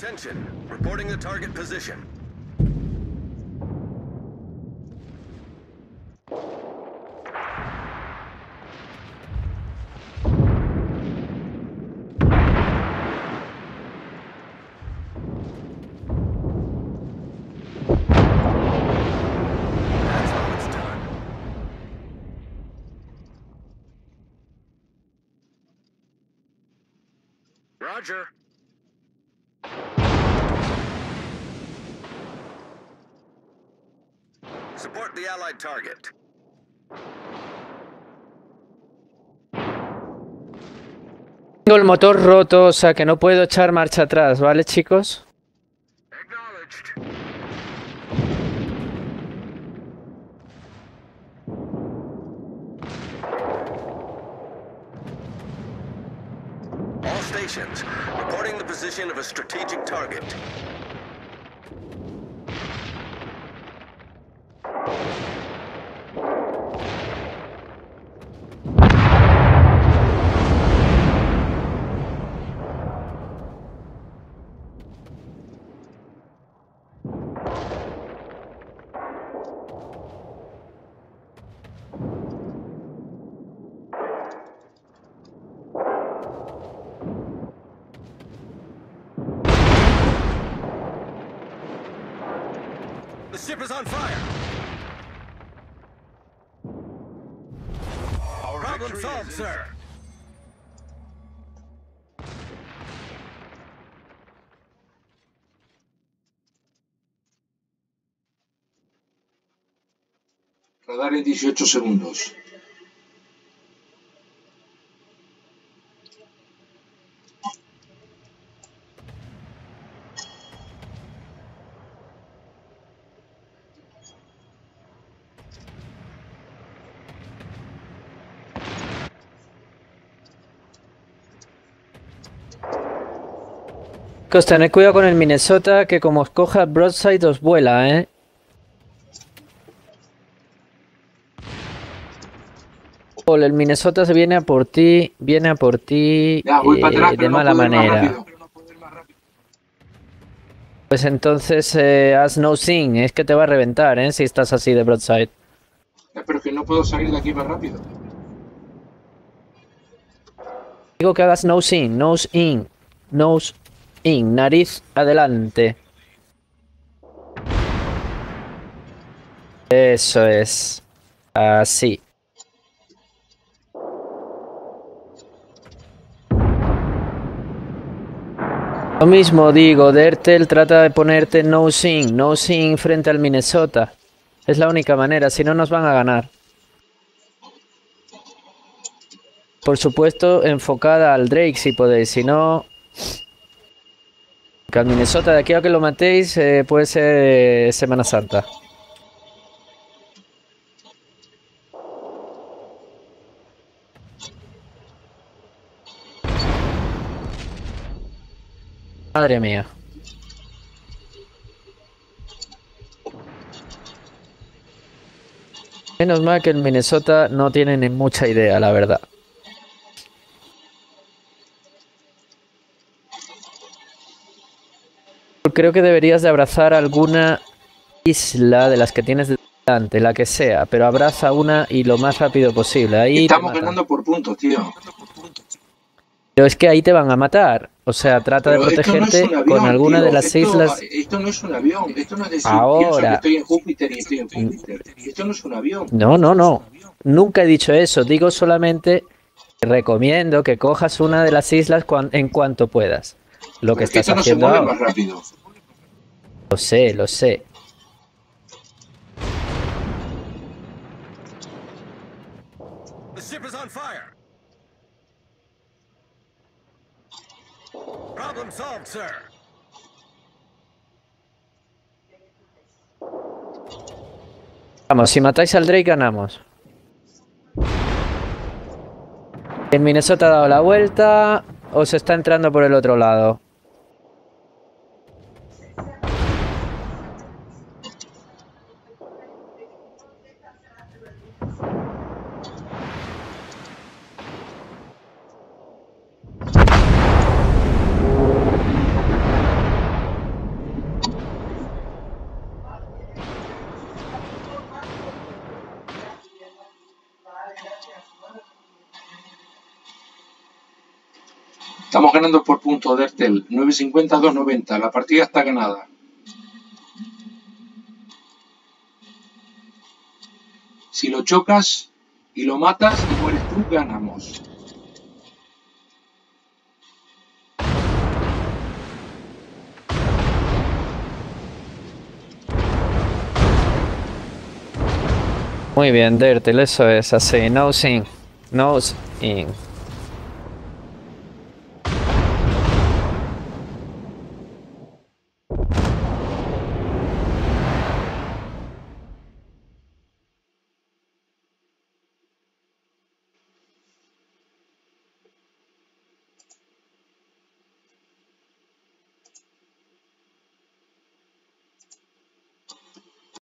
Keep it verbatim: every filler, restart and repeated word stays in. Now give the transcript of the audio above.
Attention, reporting the target position. That's how it's done. Roger. Support the allied target. Tengo el motor roto, o sea que no puedo echar marcha atrás, ¿vale, chicos? Acknowledged. All stations, reporting the position of a strategic target. The ship is on fire. Our Problem victory solved, is sir. Radar en dieciocho segundos. Chicos, tened cuidado con el Minnesota, que como os coja broadside os vuela, ¿eh? El Minnesota se viene a por ti, viene a por ti Ya, voy para atrás, eh, de pero no mala puedo ir más manera. rápido. Pues entonces eh, haz no sing, es que te va a reventar, ¿eh? Si estás así de broadside. Ya, pero es que no puedo salir de aquí más rápido. Digo que hagas nose in, nose in, nose in, nariz adelante. Eso es. Así. Lo mismo digo, Dertel trata de ponerte nose in, nose in frente al Minnesota. Es la única manera, si no nos van a ganar. Por supuesto, enfocada al Drake si podéis, si no... Que al Minnesota de aquí a que lo matéis eh, puede ser eh, Semana Santa. Madre mía. Menos mal que el Minnesota no tiene ni mucha idea, la verdad. Creo que deberías de abrazar alguna isla de las que tienes delante, la que sea, pero abraza una y lo más rápido posible. Ahí te Estamos matan. ganando por puntos, tío. Pero es que ahí te van a matar. O sea, trata Pero de esto no es protegerte un avión, con alguna tío. de las Esto, islas. esto no es un avión. Esto no es decir, Ahora. pienso que estoy en Júpiter y estoy en Júpiter. Esto no es un avión. No, no, no. Nunca he dicho eso. Digo solamente que recomiendo que cojas una de las islas cuan- en cuanto puedas. Lo que Pero es que estás esto no se haciendo mueve ahora. más rápido. Lo sé, lo sé. The ship is on fire. Problem solved, sir. Vamos, si matáis al Drake ganamos. El Minnesota ha dado la vuelta o se está entrando por el otro lado. Estamos ganando por punto de Ertel. nueve cincuenta a dos noventa. La partida está ganada. Si lo chocas y lo matas y mueres tú, ganamos. Muy bien, Dertel, eso es así. Nose in. Nose in.